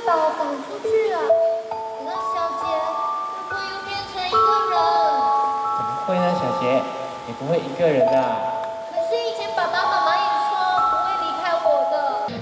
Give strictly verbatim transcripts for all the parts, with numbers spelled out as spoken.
把我赶出去啊！可那小杰如果又变成一个人， 怎么会呢，小杰？你不会一个人的、啊。 可是以前爸爸妈妈也说不会离开我的。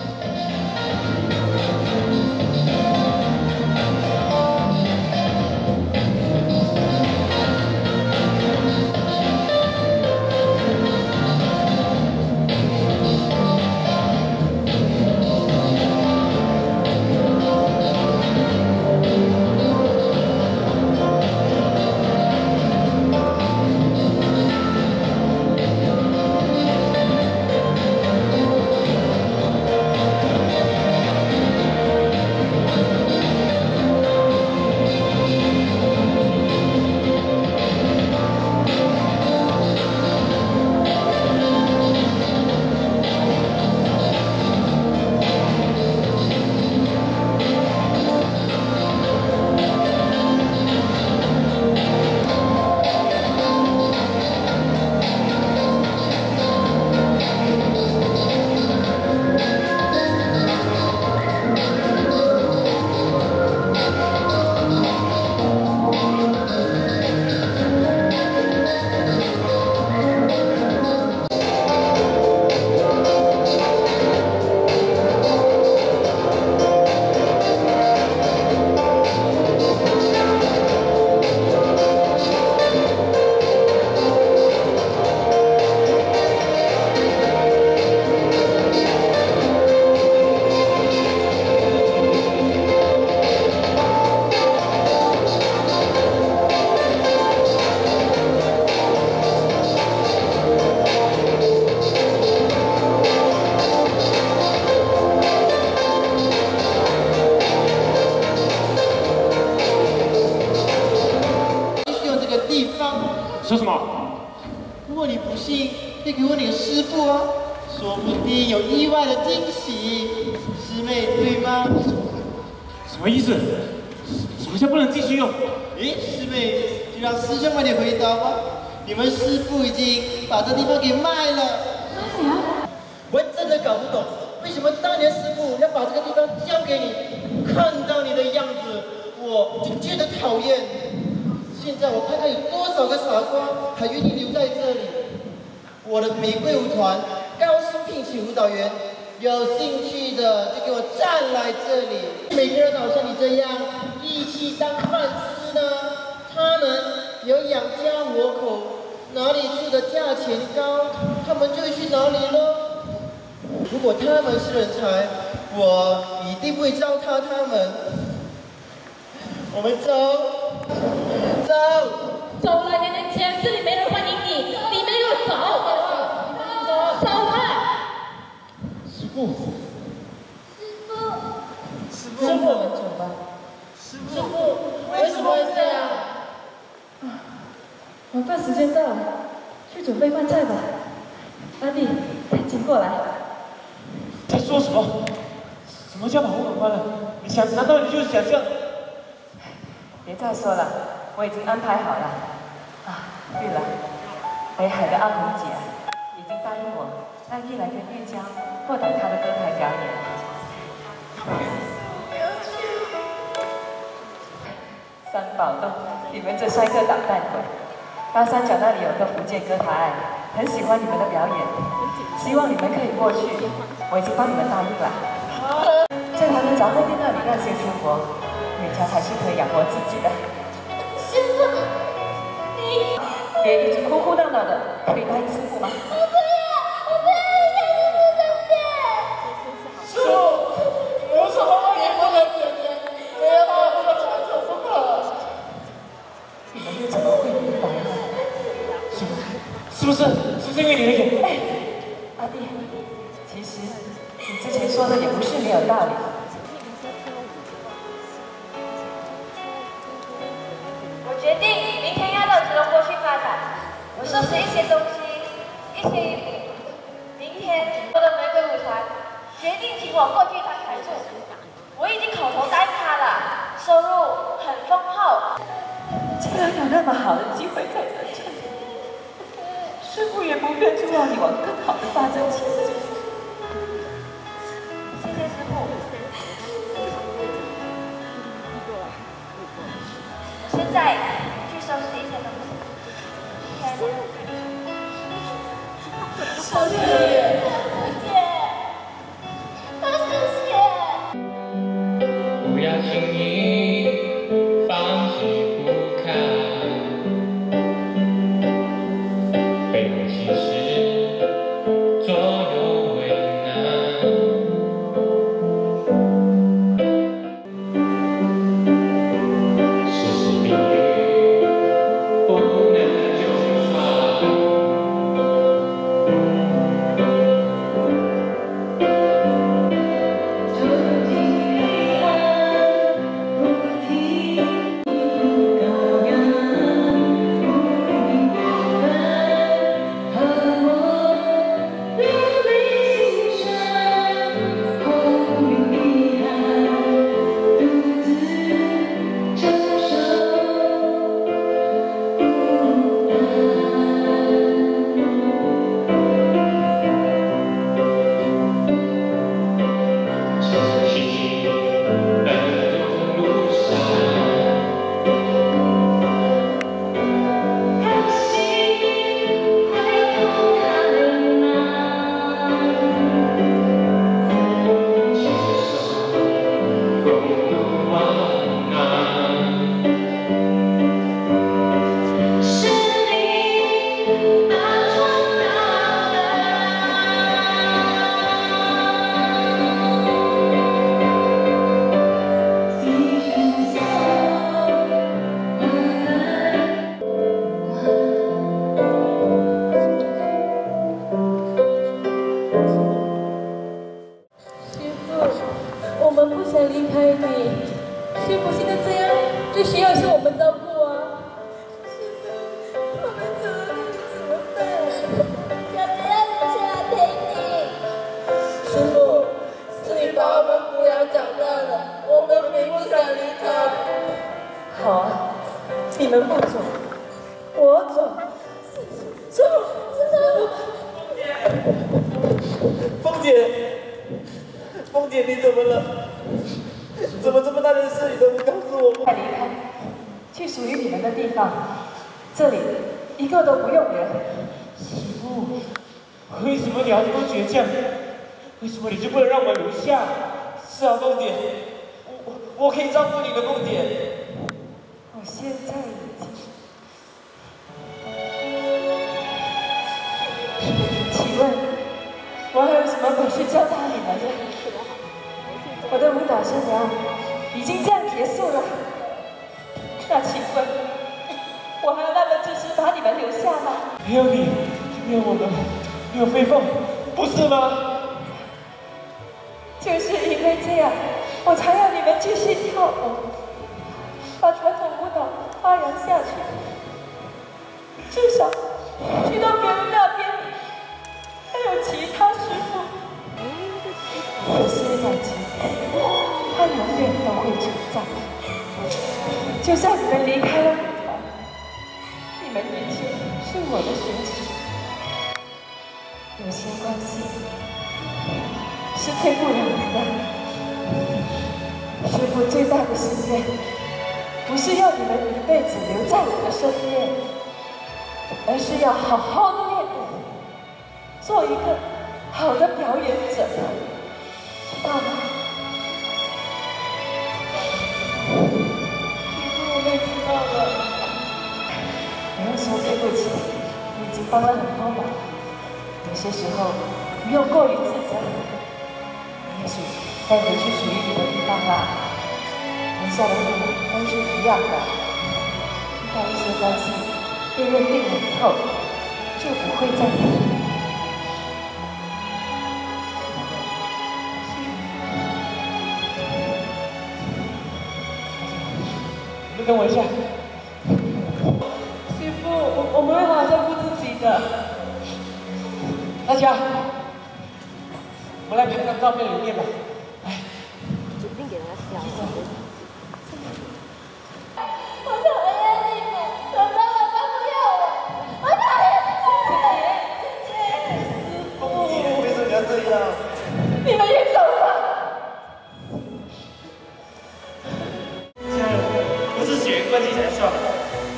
说什么？ 如果你不信，可以给我你的师傅啊，说不定有意外的惊喜。师妹，对吗？ 什么意思？什么叫不能继续用？ 诶，师妹，就让师兄帮你回答吧。你们师傅已经把这地方给卖了。 哎呀， 我真的搞不懂，为什么当年师傅要把这个地方交给你？看到你的样子，我就觉得讨厌。现在我看看有多少个傻瓜还愿意留在这里。我的玫瑰舞团高薪聘请舞蹈员，有兴趣的就给我站来这里。每个人好像你这样义气当饭吃呢，他们有养家活口，哪里出的价钱高，他们就会去哪里咯。如果他们是人才，我一定不会糟蹋他们。我们走。走， 走了，年年前，这里没人欢迎你，你没有走，走，走吧。 师傅， 师傅， 师傅，让我们走吧。师傅，为什么会这样？ 晚饭时间到了，去准备饭菜吧。阿弟，请过来。 在说什么？什么叫把我赶快了？你想，难道你就是想象？ 别再说了，我已经安排好了。啊，对了，北海的阿红姐已经答应我，让玉来跟玉娇扩展她的歌台表演。三宝洞，你们这三个捣蛋鬼！大三角那里有个福建歌台，很喜欢你们的表演，希望你们可以过去。我已经帮你们答应了。在他的杂货店那里干些生活。女强还是可以养活自己的。 师傅，你别一直哭哭闹闹的，可以答应师傅吗？ 我不要，我不要养我的姐姐。 师傅，有什么话也不能解决，不要把我这个传承不可。 你们又怎么会明白呢？ 是不是？是不是？是因为你的眼？ 哎，阿弟，其实你之前说的也不是没有道理。 决定明天要到吉隆坡去发展，我收拾一些东西，一些衣服。明天我的玫瑰舞团决定请我过去当台柱，我已经口头答应他了，收入很丰厚。 既然有那么好的机会在这里，师傅也不愿阻挠你往更好的发展前进。 谢谢师傅。 再去收拾一些东西。天哪！ 小姐， 姐，大谢谢。 不要轻易放弃不看，背后其实左右为难。世事命运不能救赎。 最需要是我们照顾啊！我们怎么怎么办？ 小姐要留下来陪你。 师傅，是你把我们抚养长大的，我们并不想离开。好啊，你们不走，我走。师傅，师傅， 凤姐，凤姐，你怎么了？怎么这么大件事你都不告诉我？ 快离开，去属于你们的地方。这里一个都不用留。 师父，为什么你要这么倔强？为什么你就不能让我留下？ 是啊，凤姐，我我我可以照顾你的，凤姐。 我现在已经……请问，我还有什么本事教导你们的？我的舞蹈生涯已经这样结束了，那请问，我还有那么自私把你们留下吗？ 没有你，没有我们，没有飞凤，不是吗？ 就是因为这样，我才要你们继续跳舞，把传统舞蹈发扬下去。至少去到别人那边，还有其他师傅。有些感情，它永远都会存在。就算你们离开了舞团，你们依旧是我的学习。有些关系是骗不了人的。师傅最大的心愿，不是要你们一辈子留在我的身边，而是要好好的练舞，做一个好的表演者。知道吗？师傅，我也知道了。不用说对不起，你已经帮了很多忙。有些时候不用过于自责。也许该回去属于你的地方啦。人下的父母都是一样的，遇到一些关系被认定了以后，就不会再有。 等我一下， 师傅，我我们会好好照顾自己的。 大家，我们来拍张照片留念吧。来， 指定给他笑。 我讨厌你们，怎么我都不要我？我讨厌姐姐。 凤姐，为什么你要这样？ 你们也走吧。 家人，不是血缘关系才算。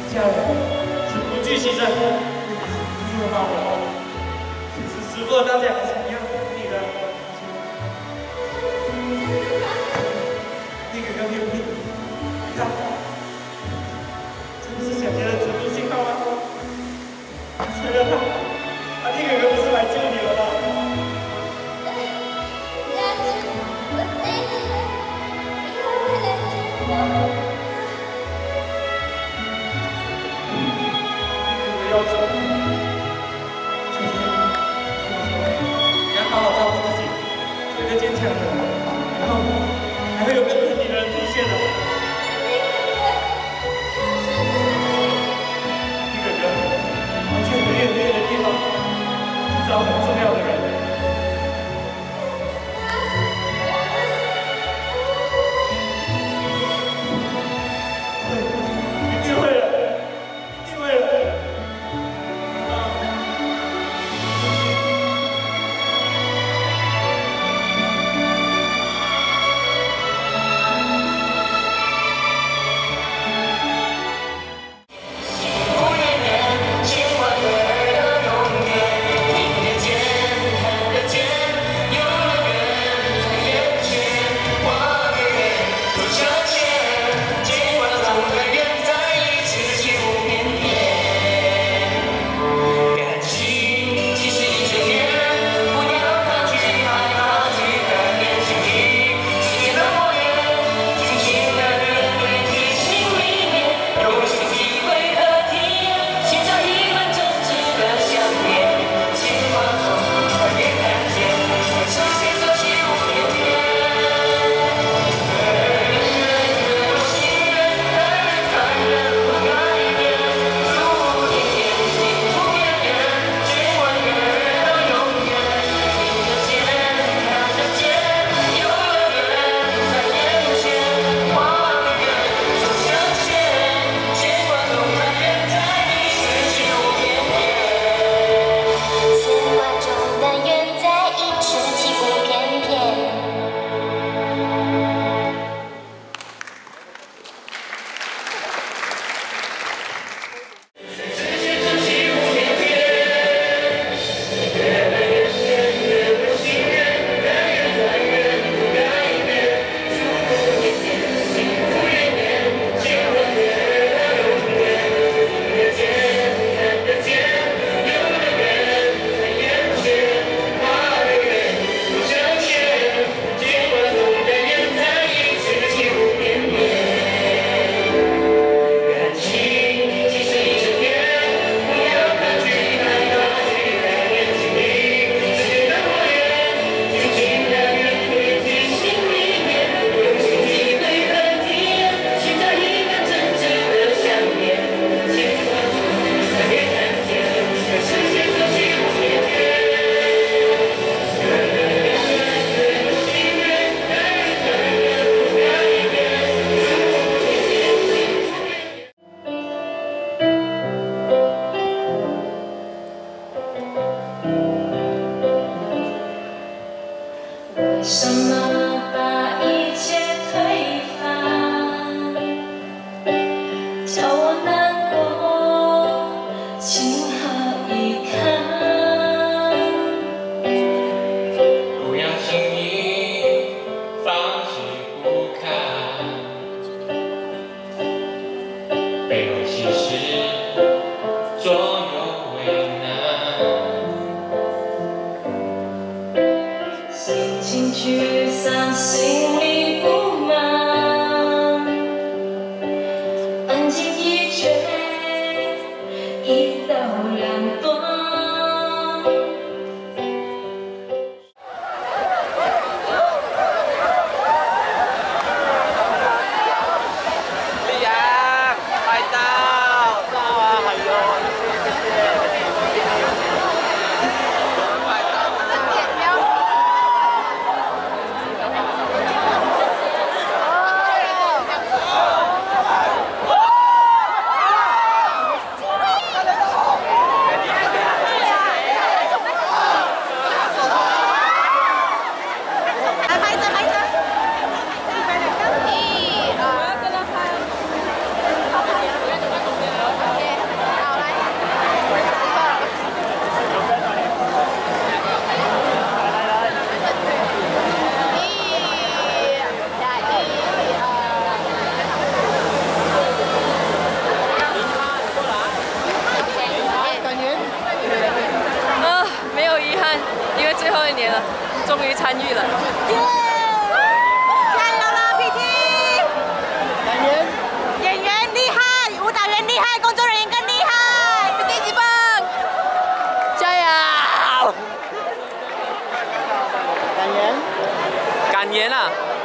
家人是不惧牺牲，因为爸我是时过当下还是一样你的。那个刚牛逼，他真的是想接了植入信号吗？承认他，他那个人不是来救你了吗？ 但是我在这里，你会不会来救我？ 要走，姐姐，你要好好照顾自己，做一个坚强的人，然后还会有更疼你的人出现的。一个人要去很远很远的地方，去找很重要的人。会，一定会的，一定会的。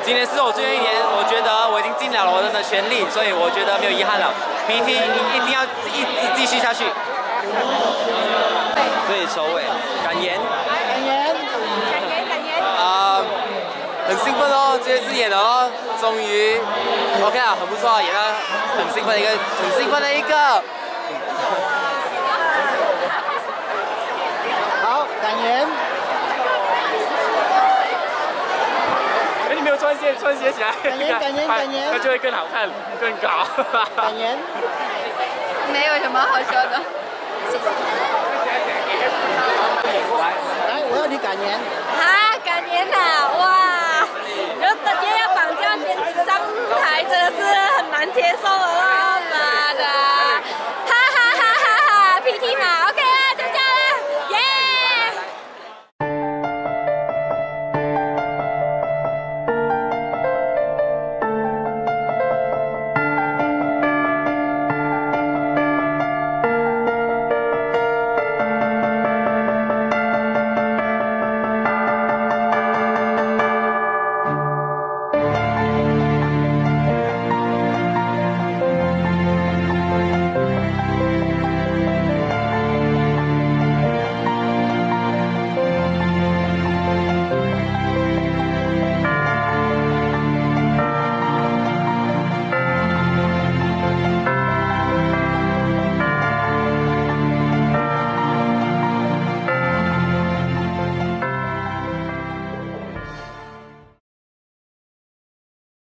今年是我最后一年，我觉得我已经尽了我的全力，所以我觉得没有遗憾了。B T 一定要一直继续下去。对，首尾感言。 感言，感言，感言。 啊、呃，很兴奋哦，这次演了哦，终于 OK 啊，很不错，演了很兴奋的一个，很兴奋的一个。 好，感言。 没有穿鞋，穿鞋起来， 感言感言感言， 那就会更好看，更高。 感言， 没有什么好说的。 来，我要你感言。 啊，感言呐，哇！然后直接要绑架编上台，真的是很难接受哦。